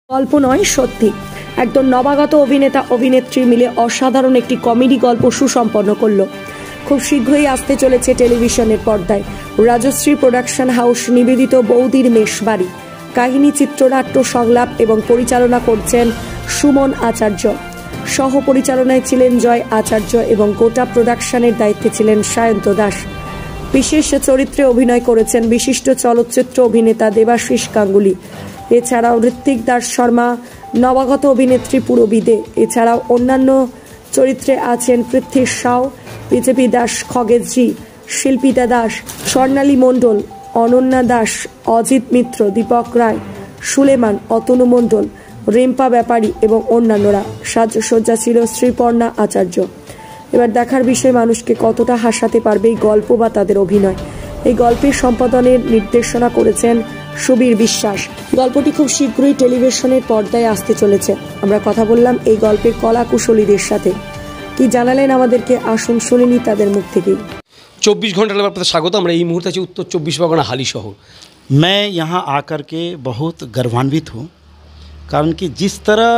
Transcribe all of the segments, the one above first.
গল্প নয়, সত্যি একদম নবাগত অভিনেতা অভিনেত্রী মিলে অসাধারণ একটি কমেডি গল্প সুসম্পন্ন করলো। খুব শীঘ্রই আসতে চলেছে টেলিভিশনের পর্দায়। রাজশ্রী প্রোডাকশন হাউস নিবেদিত বৌদির মেষবাড়ি। কাহিনী, চিত্রনাট্য, সংলাপ এবং পরিচালনা করছেন সুমন আচার্য। সহ পরিচালনায় ছিলেন জয় আচার্য এবং গোটা প্রোডাকশনের দায়িত্বে ছিলেন সায়ন্ত দাস। বিশেষ চরিত্রে অভিনয় করেছেন বিশিষ্ট চলচ্চিত্র অভিনেতা দেবাশিস গাঙ্গুলি। এছাড়াও ঋত্বিক দাস শর্মা, নবাগত অভিনেত্রী পুরবিদে। এছাড়াও অন্যান্য চরিত্রে আছেন পৃথ্বী সাউ, বিজেপি দাস, খগেশজি, শিল্পিতা দাস, স্বর্ণালী মণ্ডল, অনন্যা দাস, অজিত মিত্র, দীপক রায়, সুলেমান, অতনু মণ্ডল, রিম্পা ব্যাপারী এবং অন্যান্যরা। সাজসজ্জা ছিল শ্রীপর্ণা আচার্য। এবার দেখার বিষয় মানুষকে কতটা হাসাতে পারবে এই গল্প বা তাদের অভিনয়। এই গল্পের সম্পাদনের নির্দেশনা করেছেন সুবীর বিশ্বাস। গল্পটি খুব শীঘ্রই টেলিভিশনের পর্দায় আসতে চলেছে। আমরা কথা বললাম এই গল্পের কলা কুশলীদের সাথে। কি জানালেন আমাদেরকে, আসুন শুনে নি তাদের মুখ থেকেই। 24 ঘন্টা আপনাদের স্বাগত। আমরা এই মুহূর্তে আছি উত্তর 24 परगना हाली शहर। मैं यहाँ आकर के बहुत गर्वान्वित हूँ, कारण कि जिस तरह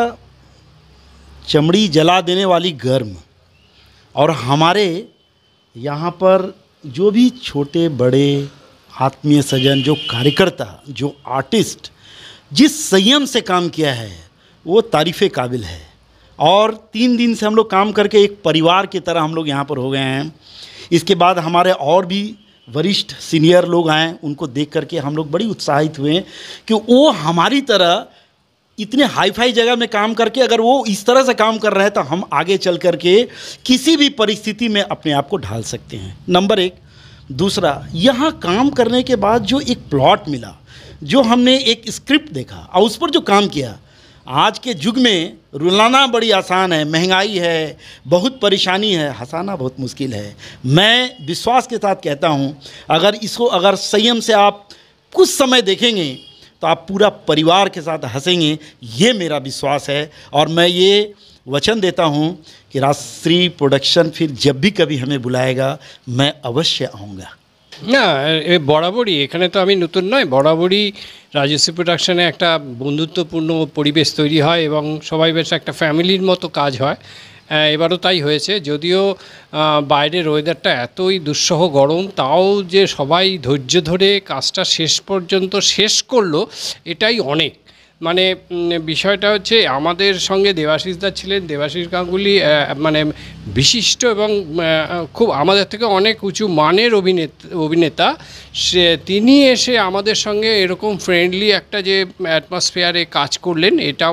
चमड़ी जला देने वाली गर्म और हमारे यहाँ पर जो भी छोटे बड़े आत्मीय सज्जन, जो कार्यकर्ता, जो आर्टिस्ट जिस संयम से काम किया है वो तारीफ़े काबिल है। और 3 दिन से हम लोग काम करके एक परिवार की तरह हम लोग यहाँ पर हो गए हैं। इसके बाद हमारे और भी वरिष्ठ सीनियर लोग आए, उनको देख करके हम लोग बड़ी उत्साहित हुए कि वो हमारी तरह इतने हाई फाई जगह में काम करके अगर वो इस तरह से काम कर रहे हैं तो हम आगे चल कर के किसी भी परिस्थिति में अपने आप को ढाल सकते हैं। नंबर 1। दूसरा, यहाँ काम करने के बाद जो एक प्लॉट मिला, जो हमने एक स्क्रिप्ट देखा और उस पर जो काम किया, आज के युग में रुलाना बड़ी आसान है, महंगाई है, बहुत परेशानी है, हंसाना बहुत मुश्किल है। मैं विश्वास के साथ कहता हूँ, अगर संयम से आप कुछ समय देखेंगे तो आप पूरा परिवार के साथ हंसेंगे, ये मेरा विश्वास है। और मैं ये वचन देता हूँ कि राजश्री प्रोडक्शन फिर जब भी कभी हमें बुलाएगा मैं अवश्य आऊँगा। না, বরাবরই এখানে তো আমি নতুন নয়, বরাবরই রাজশ্রী প্রোডাকশনে একটা বন্ধুত্বপূর্ণ পরিবেশ তৈরি হয় এবং সবাই বেশ একটা ফ্যামিলির মতো কাজ হয়। এবারও তাই হয়েছে। যদিও বাইরের ওয়েদারটা এতই দুঃসহ গরম, তাও যে সবাই ধৈর্য ধরে কাজটা শেষ পর্যন্ত শেষ করলো, এটাই অনেক। মানে বিষয়টা হচ্ছে আমাদের সঙ্গে দেবাশিস দা ছিলেন, দেবাশিস গাঙ্গুলি মানে বিশিষ্ট এবং খুব আমাদের থেকে অনেক উঁচু মানের অভিনেতা। তিনি এসে আমাদের সঙ্গে এরকম ফ্রেন্ডলি একটা যে অ্যাটমসফিয়ারে কাজ করলেন, এটা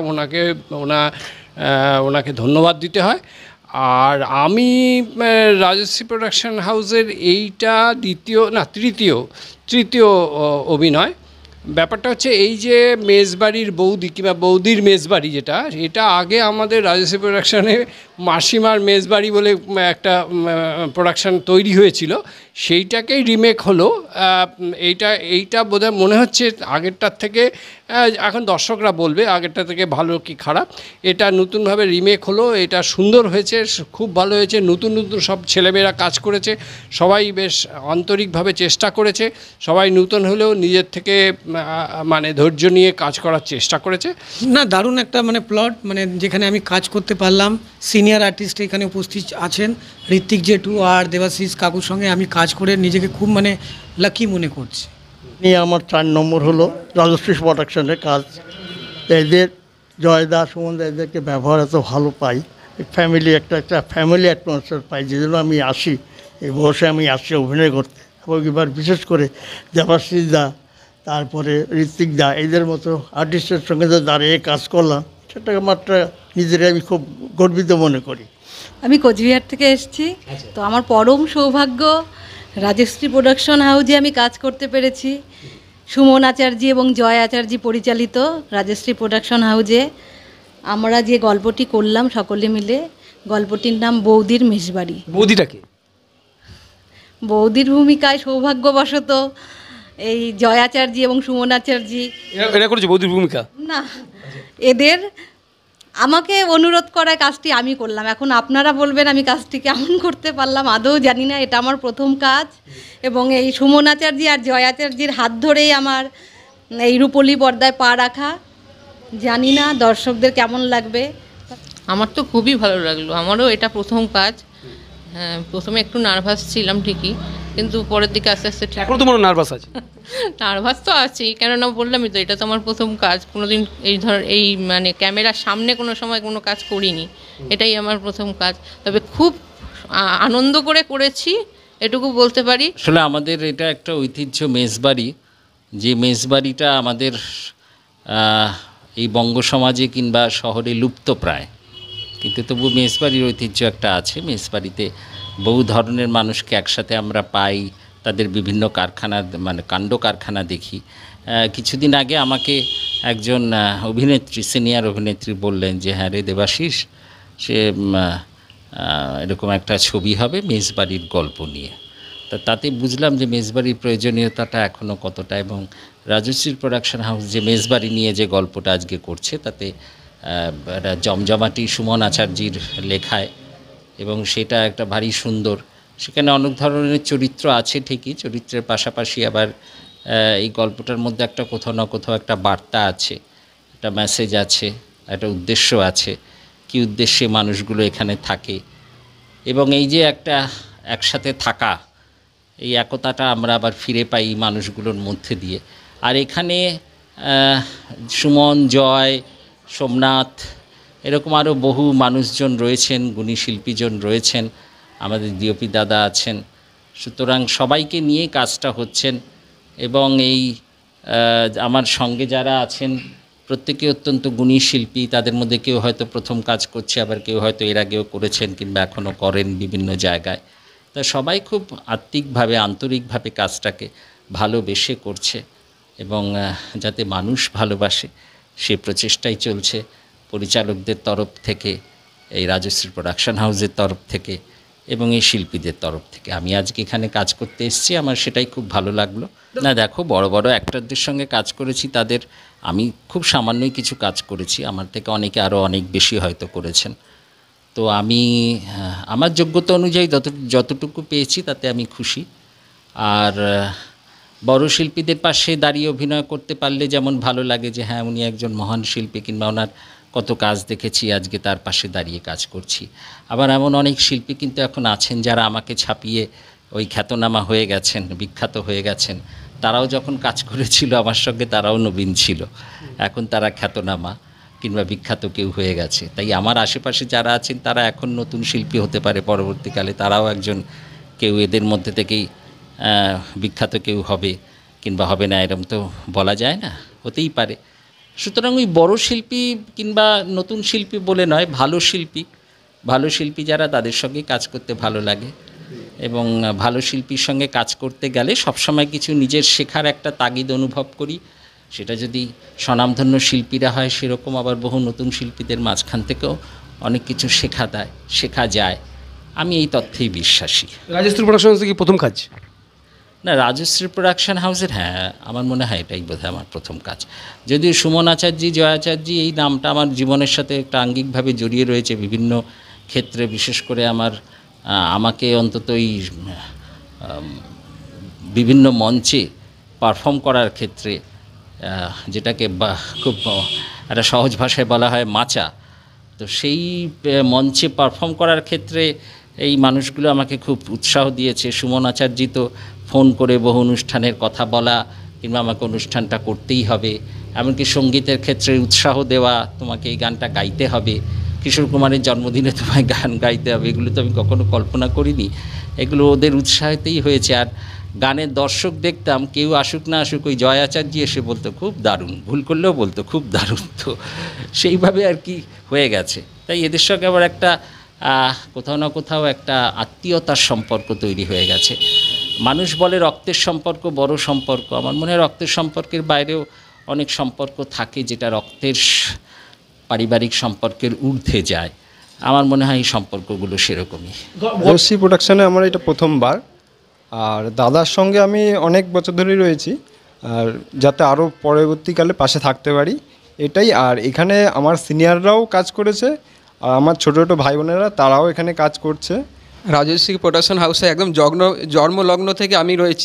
ওনাকে ধন্যবাদ দিতে হয়। আর আমি রাজশ্রী প্রোডাকশন হাউসের এইটা তৃতীয় অভিনয়। ব্যাপারটা হচ্ছে এই যে মেজবাড়ির বৌদি কিংবা বৌদির মেজবাড়ি, এটা আগে আমাদের রাজশ্রী প্রোডাকশানে মাসিমার মেজবাড়ি বলে একটা প্রোডাকশান তৈরি হয়েছিল, সেইটাকেই রিমেক হলো। এইটা বোধহয় মনে হচ্ছে আগেরটার থেকে, এখন দর্শকরা বলবে আগেরটা থেকে ভালো কি খারাপ, এটা নতুনভাবে রিমেক হলো। এটা সুন্দর হয়েছে, খুব ভালো হয়েছে। নতুন সব ছেলেমেয়েরা কাজ করেছে, সবাই বেশ আন্তরিকভাবে চেষ্টা করেছে। সবাই নতুন হলেও নিজের থেকে মানে ধৈর্য নিয়ে কাজ করার চেষ্টা করেছে। না, দারুণ একটা মানে প্লট, মানে যেখানে আমি কাজ করতে পারলাম। সিনিয়র আর্টিস্ট এখানে উপস্থিত আছেন, ঋত্বিক জেঠু আর দেবাশিস কাকুর সঙ্গে আমি কাজ করে নিজেকে খুব মানে লাকি মনে করছি। নিয়ে আমার 4 নম্বর হলো রাজশ্রী প্রোডাকশনের কাজ। এদের জয়দা, সুমন দা, এদেরকে ব্যবহার এত ভালো পাই, ফ্যামিলি একটা ফ্যামিলি অ্যাটমসফিয়ার পাই, যে জন্য আমি আসি, এই বয়সে আমি আসি অভিনয় করতে। এবং এবার বিশেষ করে দেবাশিস দা, তারপরে ঋত্বিক দা, এদের মতো আর্টিস্টের সঙ্গে দাঁড়িয়ে কাজ করলাম, সেটা আমার নিজের আমি খুব গর্বিত মনে করি। আমি কোচবিহার থেকে এসেছি, তো আমার পরম সৌভাগ্য রাজশ্রী প্রোডাকশন হাউজে আমি কাজ করতে পেরেছি। সুমন আচার্য এবং জয় আচার্য পরিচালিত রাজশ্রী প্রোডাকশন হাউজে আমরা যে গল্পটি করলাম সকলে মিলে, গল্পটির নাম বৌদির মেষবাড়ি। বৌদিটাকে বৌদির ভূমিকায় সৌভাগ্যবশত এই জয় আচার্য এবং সুমন আচার্য এরা করেছে বৌদির ভূমিকা। না, এদের আমাকে অনুরোধ করায় কাজটি আমি করলাম। এখন আপনারা বলবেন আমি কাজটি কেমন করতে পারলাম, আদৌ জানি না। এটা আমার প্রথম কাজ এবং এই সুমন আচার্য আর জয় আচার্যের হাত ধরেই আমার এই রূপলী পর্দায় পা রাখা। জানি না দর্শকদের কেমন লাগবে। আমার তো খুবই ভালো লাগলো, আমারও এটা প্রথম কাজ। হ্যাঁ, প্রথমে একটু নার্ভাস ছিলাম ঠিকই, কিন্তু পরের দিকে আস্তে আস্তে এখন তো মনে নার্ভাস আছে? নার্ভাস তো আছেই, কেননা বললামই তো এটা তো আমার প্রথম কাজ। কোনোদিন এই মানে ক্যামেরার সামনে কোনো সময় কোনো কাজ করিনি, এটাই আমার প্রথম কাজ। তবে খুব আনন্দ করে করেছি, এটুকু বলতে পারি। আসলে আমাদের এটা একটা ঐতিহ্য মেজবাড়ি, যে মেজবাড়িটা আমাদের এই বঙ্গ সমাজে কিংবা শহরে লুপ্ত প্রায়, কিন্তু তবু মেজবাড়ির ঐতিহ্য একটা আছে। মেজবাড়িতে বহু ধরনের মানুষকে একসাথে আমরা পাই, তাদের বিভিন্ন কারখানা মানে কাণ্ড কারখানা দেখি। কিছুদিন আগে আমাকে একজন অভিনেত্রী, সিনিয়র অভিনেত্রী বললেন যে হ্যাঁ রে দেবাশিস, সে এরকম একটা ছবি হবে মেজবাড়ির গল্প নিয়ে। তাতে বুঝলাম যে মেজবাড়ির প্রয়োজনীয়তাটা এখনও কতটা, এবং রাজশ্রী প্রোডাকশন হাউস যে মেজবাড়ি নিয়ে যে গল্পটা আজকে করছে তাতে একটা জমজমাটি সুমন আচার্যির লেখায়, এবং সেটা একটা ভারী সুন্দর। সেখানে অনেক ধরনের চরিত্র আছে ঠিকই, চরিত্রের পাশাপাশি আবার এই গল্পটার মধ্যে একটা কোথাও না কোথাও একটা বার্তা আছে, একটা মেসেজ আছে, একটা উদ্দেশ্য আছে, কী উদ্দেশ্যে মানুষগুলো এখানে থাকে, এবং এই যে একটা একসাথে থাকা, এই একতাটা আমরা আবার ফিরে পাই মানুষগুলোর মধ্যে দিয়ে। আর এখানে সুমন, জয়, সোমনাথ, এরকম আরও বহু মানুষজন রয়েছেন, গুণী শিল্পীজন রয়েছেন, আমাদের ডিওপি দাদা আছেন। সুতরাং সবাইকে নিয়ে কাজটা হচ্ছেন, এবং এই আমার সঙ্গে যারা আছেন প্রত্যেকে অত্যন্ত গুণী শিল্পী। তাদের মধ্যে কেউ হয়তো প্রথম কাজ করছে, আবার কেউ হয়তো এর আগেও করেছেন কিংবা এখনও করেন বিভিন্ন জায়গায়। তা সবাই খুব আত্মিকভাবে, আন্তরিকভাবে কাজটাকে ভালোবেসে করছে, এবং যাতে মানুষ ভালোবাসে সে প্রচেষ্টাই চলছে পরিচালকদের তরফ থেকে, এই রাজশ্রী প্রোডাকশন হাউসের তরফ থেকে, এবং এই শিল্পীদের তরফ থেকে। আমি আজকে এখানে কাজ করতে এসেছি, আমার সেটাই খুব ভালো লাগলো। না দেখো, বড় বড় অ্যাক্টরদের সঙ্গে কাজ করেছি, তাদের আমি খুব সামান্যই কিছু কাজ করেছি, আমার থেকে অনেকে আরও অনেক বেশি হয়তো করেছেন। তো আমি আমার যোগ্যতা অনুযায়ী যতটুকু পেয়েছি তাতে আমি খুশি। আর বড় শিল্পীদের পাশে দাঁড়িয়ে অভিনয় করতে পারলে যেমন ভালো লাগে যে হ্যাঁ উনি একজন মহান শিল্পী, কিংবা ওনার কত কাজ দেখেছি, আজকে তার পাশে দাঁড়িয়ে কাজ করছি। আবার এমন অনেক শিল্পী কিন্তু এখন আছেন যারা আমাকে ছাপিয়ে ওই খ্যাতনামা হয়ে গেছেন, বিখ্যাত হয়ে গেছেন। তারাও যখন কাজ করেছিল আমার সঙ্গে তারাও নবীন ছিল, এখন তারা খ্যাতনামা কিংবা বিখ্যাত কেউ হয়ে গেছে। তাই আমার আশেপাশে যারা আছেন তারা এখন নতুন শিল্পী হতে পারে, পরবর্তীকালে তারাও একজন কেউ এদের মধ্যে থেকেই বিখ্যাত কেউ হবে কিংবা হবে না, এরকম তো বলা যায় না, হতেই পারে। সুতরাং ওই বড় শিল্পী কিংবা নতুন শিল্পী বলে নয়, ভালো শিল্পী যারা, তাদের সঙ্গে কাজ করতে ভালো লাগে। এবং ভালো শিল্পীর সঙ্গে কাজ করতে গেলে সবসময় কিছু নিজের শেখার একটা তাগিদ অনুভব করি। সেটা যদি স্বনামধন্য শিল্পীরা হয়, সেরকম আবার বহু নতুন শিল্পীদের মাঝখান থেকেও অনেক কিছু শেখা যায়। আমি এই তথ্যেই বিশ্বাসী। রাজশ্রী প্রোডাকশন হাউস কি প্রথম কাজ? না, রাজশ্রী প্রোডাকশন হাউসের হ্যাঁ আমার মনে হয় এটাই বোধহয় আমার প্রথম কাজ। যদিও সুমন আচার্যি, জয় আচার্যি, এই নামটা আমার জীবনের সাথে একটা আঙ্গিকভাবে জড়িয়ে রয়েছে বিভিন্ন ক্ষেত্রে, বিশেষ করে আমাকে অন্তত এই বিভিন্ন মঞ্চে পারফর্ম করার ক্ষেত্রে, যেটাকে খুব একটা সহজ ভাষায় বলা হয় মাচা, তো সেই মঞ্চে পারফর্ম করার ক্ষেত্রে এই মানুষগুলো আমাকে খুব উৎসাহ দিয়েছে। সুমন আচার্যি তো ফোন করে বহু অনুষ্ঠানের কথা বলা, কিংবা আমাকে অনুষ্ঠানটা করতেই হবে, এমনকি সঙ্গীতের ক্ষেত্রে উৎসাহ দেওয়া, তোমাকে এই গানটা গাইতে হবে, কিশোর কুমারের জন্মদিনে তোমায় গান গাইতে হবে, এগুলো তো আমি কখনো কল্পনা করিনি, এগুলো ওদের উৎসাহতেই হয়েছে। আর গানের দর্শক দেখতাম, কেউ আসুক না আসুক, ওই জয় আচার্যি এসে বলতো খুব দারুণ, ভুল করলেও বলতো খুব দারুণ। তো সেইভাবে আর কি হয়ে গেছে। তাই এদের সঙ্গে আবার একটা কোথাও না কোথাও একটা আত্মীয়তার সম্পর্ক তৈরি হয়ে গেছে। মানুষ বলে রক্তের সম্পর্ক বড় সম্পর্ক, আমার মনে হয় রক্তের সম্পর্কের বাইরেও অনেক সম্পর্ক থাকে যেটা রক্তের পারিবারিক সম্পর্কের ঊর্ধ্বে যায়। আমার মনে হয় এই সম্পর্কগুলো সেরকমই। রাজশ্রী প্রোডাকশনে আমার এটা প্রথমবার, আর দাদার সঙ্গে আমি অনেক বছর ধরেই রয়েছি, আর যাতে আরও পরবর্তীকালে পাশে থাকতে পারি এটাই। আর এখানে আমার সিনিয়ররাও কাজ করেছে, আর আমার ছোটো ছোটো ভাই বোনেরা তারাও এখানে কাজ করছে। রাজশ্রী প্রোডাকশন হাউসে একদম জন্মলগ্ন থেকে আমি রয়েছি,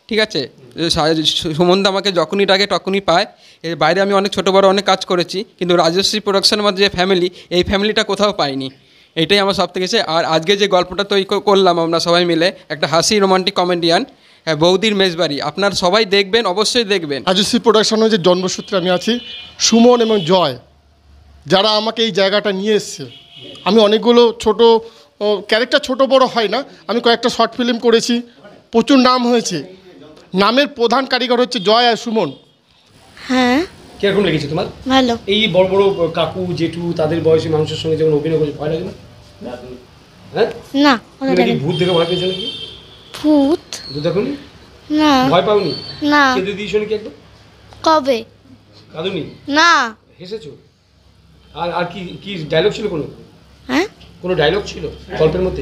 ঠিক আছে, সুমনদা আমাকে যখনই ডাকে তখনই পায়। এর বাইরে আমি অনেক ছোটো বড় অনেক কাজ করেছি, কিন্তু রাজশ্রী প্রোডাকশনের মধ্যে যে ফ্যামিলি, এই ফ্যামিলিটা কোথাও পাইনি। এটাই আমার সব থেকে। আর আজকে যে গল্পটা তৈরি করলাম আমরা সবাই মিলে, একটা হাসি রোমান্টিক কমেডিয়ান, বৌদির মেজবাড়ি, আপনারা সবাই দেখবেন, অবশ্যই দেখবেন। রাজশ্রী প্রোডাকশনের যে জন্মসূত্রে আমি আছি, সুমন এবং জয় যারা আমাকে এই জায়গাটা নিয়ে এসছে। আমি অনেকগুলো ছোট ক্যারেক্টার, ছোট বড় হয় না, আমি কয়েকটা শর্ট ফিল্ম করেছি, প্রচুর নাম হয়েছে। নামের প্রধান কারিগর হচ্ছে জয় আর সুমন। হ্যাঁ, কিরকম লেগেছে তোমার? ভালো। এই বড় বড় কাকু জেঠু তাদের বয়সী মানুষের সঙ্গে যখন অভিনয় করছে ভয় লাগে না? হ্যাঁ না, ভূত দেখে ভয় পেয়েছো নাকি? ভূত দেখোনি? না। ভয় পাওনি? না। কেঁদে দিয়েছো নাকি একদম? কবে? কাঁদুনি? না। হেসেছো? আর কি কি ডায়লগ ছিল? কোনো ডায়লগ ছিল গল্পের মধ্যে?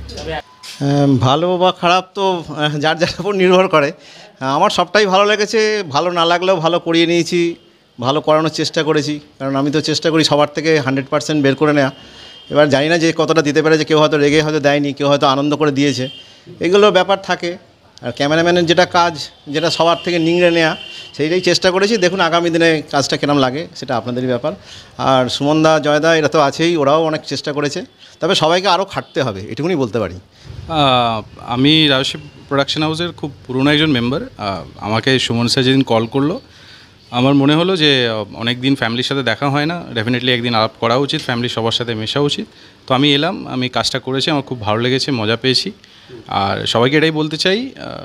ভালো বা খারাপ তো যার যার উপর নির্ভর করে। আমার সবটাই ভালো লেগেছে, ভালো না লাগলেও ভালো করিয়ে নিয়েছি, ভালো করানোর চেষ্টা করেছি, কারণ আমি তো চেষ্টা করি সবার থেকে 100% বের করে নেওয়া। এবার জানি না যে কতটা দিতে পেরেছে, কেউ হয়তো রেগে হয়তো দেয়নি, কেউ হয়তো আনন্দ করে দিয়েছে, এগুলো ব্যাপার থাকে। আর ক্যামেরাম্যানের যেটা কাজ, যেটা সবার থেকে নিংড়ে নেওয়া, সেইটাই চেষ্টা করেছি। দেখুন আগামী দিনে কাজটা কেরম লাগে সেটা আপনাদেরই ব্যাপার। আর সুমনদা, জয়দা এরা তো আছেই, ওরাও অনেক চেষ্টা করেছে, তবে সবাইকে আরও খাটতে হবে, এটুকুনি বলতে পারি। আমি রাজশ্রী প্রোডাকশন হাউসের খুব পুরনো একজন মেম্বার। আমাকে সুমন স্যার যেদিন কল করলো, আমার মনে হলো যে অনেক দিন ফ্যামিলির সাথে দেখা হয় না, ডেফিনেটলি একদিন আলাপ করা উচিত, ফ্যামিলির সবার সাথে মেশা উচিত। তো আমি এলাম, আমি কাজটা করেছি, আমার খুব ভালো লেগেছে, মজা পেয়েছি। আর সবাইকে এটাই বলতে চাই,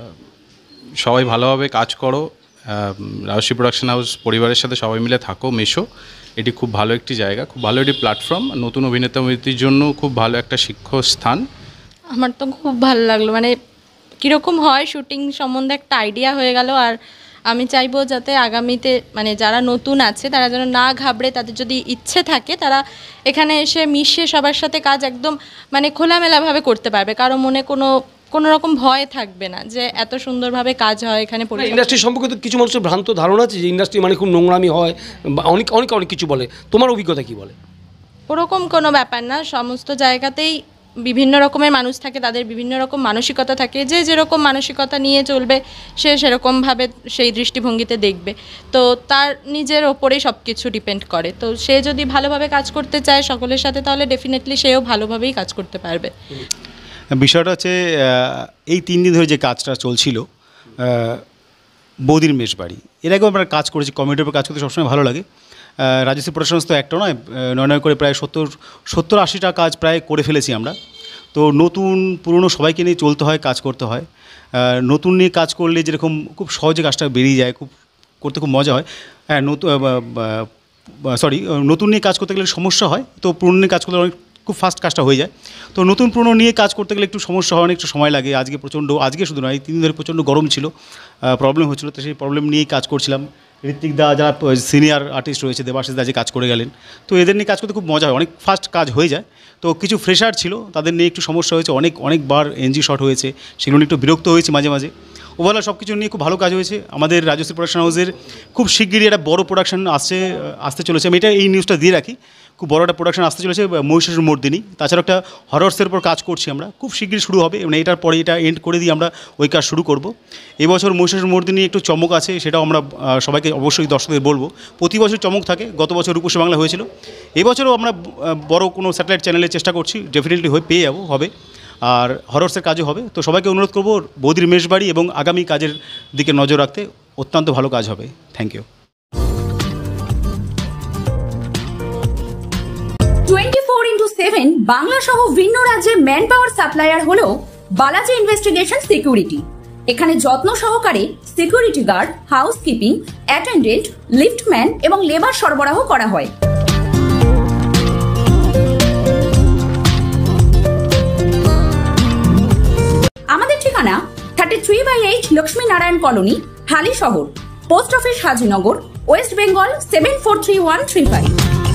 সবাই ভালোভাবে কাজ করো, রাজশ্রী প্রোডাকশন হাউস পরিবারের সাথে সবাই মিলে থাকো, মেশো। এটি খুব ভালো একটি জায়গা, খুব ভালো একটি প্ল্যাটফর্ম, নতুন অভিনেতা অভিনেত্রীর জন্য খুব ভালো একটা শিক্ষাস্থান। আমার তো খুব ভালো লাগলো, মানে কীরকম হয় শুটিং সম্বন্ধে একটা আইডিয়া হয়ে গেল। আর আমি চাইবো যাতে আগামীতে মানে যারা নতুন আছে তারা যেন না ঘাবড়ে, তাদের যদি ইচ্ছে থাকে তারা এখানে এসে মিশে সবার সাথে কাজ একদম মানে খোলামেলাভাবে করতে পারবে, কারো মনে কোনো রকম ভয় থাকবে না যে এত সুন্দরভাবে কাজ হয় এখানে। ইন্ডাস্ট্রি সম্পর্কে তো কিছু মানুষের ভ্রান্ত ধারণা আছে যে ইন্ডাস্ট্রি মানে খুব নোংরামি হয়, অনেক অনেক অনেক কিছু বলে। তোমার অভিজ্ঞতা কি বলে? ওরকম কোনো ব্যাপার না, সমস্ত জায়গাতেই বিভিন্ন রকমের মানুষ থাকে, তাদের বিভিন্ন রকম মানসিকতা থাকে, যে যেরকম মানসিকতা নিয়ে চলবে সে সেরকমভাবে সেই দৃষ্টিভঙ্গিতে দেখবে। তো তার নিজের ওপরেই সব কিছু ডিপেন্ড করে। তো সে যদি ভালোভাবে কাজ করতে চায় সকলের সাথে, তাহলে ডেফিনেটলি সেও ভালোভাবেই কাজ করতে পারবে। বিষয়টা হচ্ছে এই 3 দিন ধরে যে কাজটা চলছিল বৌদির মেজবাড়ি, এর আগেও আমরা কাজ করেছি, কমেডির উপর কাজ করতে সবসময় ভালো লাগে। রাজশ্রী প্রোডাকশনস তো একটা নয়, নয় করে প্রায় 70-80টা কাজ প্রায় করে ফেলেছি আমরা। তো নতুন পুরনো সবাইকে নিয়ে চলতে হয়, কাজ করতে হয়। নতুন নিয়ে কাজ করলে যেরকম খুব সহজে কাজটা বেরিয়ে যায়, করতে খুব মজা হয়। হ্যাঁ, নতুন নিয়ে কাজ করতে গেলে সমস্যা হয়, তো পুরনো নিয়ে কাজ করতে অনেক খুব ফাস্ট কাজটা হয়ে যায়। তো নতুন পুরনো নিয়ে কাজ করতে গেলে একটু সমস্যা হয়, অনেকটা সময় লাগে। আজকে শুধু নয়, 3 দিন ধরে প্রচণ্ড গরম ছিল, প্রবলেম হচ্ছিলো, তো সেই প্রবলেম নিয়েই কাজ করছিলাম। ঋত্বিক দা যারা সিনিয়র আর্টিস্ট রয়েছে, দেবাশিস দা যে কাজ করে গেলেন, তো এদের নিয়ে কাজ করতে খুব মজা হয়, অনেক ফাস্ট কাজ হয়ে যায়। তো কিছু ফ্রেশার ছিল, তাদের নিয়ে একটু সমস্যা হয়েছে, অনেকবার এনজি শট হয়েছে, সেগুলো নিয়ে একটু বিরক্ত হয়েছে মাঝে মাঝে। ওভারঅল সব কিছু নিয়ে খুব ভালো কাজ হয়েছে। আমাদের রাজশ্রী প্রোডাকশন হাউসের খুব শিগগিরই একটা বড় প্রোডাকশন আসতে চলেছে। আমি এই নিউজটা দিয়ে রাখি, খুব বড় একটা প্রোডাকশন আসতে চলেছে মহিষাসুর মর্দিনী। তাছাড়া একটা হরর্সের উপর কাজ করছি আমরা, খুব শিগগিরই শুরু হবে, মানে এটার পরে এটা এন্ড করে দিয়ে আমরা ওই কাজ শুরু করব। এবছর মহিষাসুর মর্দিনী একটু চমক আছে, সেটাও আমরা সবাইকে অবশ্যই দর্শকদের বলবো। প্রতি বছর চমক থাকে, গত বছর রূপসী বাংলা হয়েছিল, এবছরও আমরা বড় কোনো স্যাটেলাইট চ্যানেলে চেষ্টা করছি, ডেফিনেটলি পেয়ে যাবো, হবে। আর হরর্সের কাজও হবে। তো সবাইকে অনুরোধ করবো বৌদির মেজবাড়ি এবং আগামী কাজের দিকে নজর রাখতে, অত্যন্ত ভালো কাজ হবে। Thank you. 24/7 বাংলা সহ ভিন্ন রাজ্যে ম্যান পাওয়ার সাপ্লায়ার হলো বালাজি ইনভেস্টিগেশন সিকিউরিটি। এখানে যত্ন সহকারে security guard, housekeeping, attendant, liftman এবং লেবার সরবরাহ করা হয়। আমাদের ঠিকানা 33/8 Lakshmi Narayan colony, Halisahar, post office, Hajinagar, west Bengal 743135।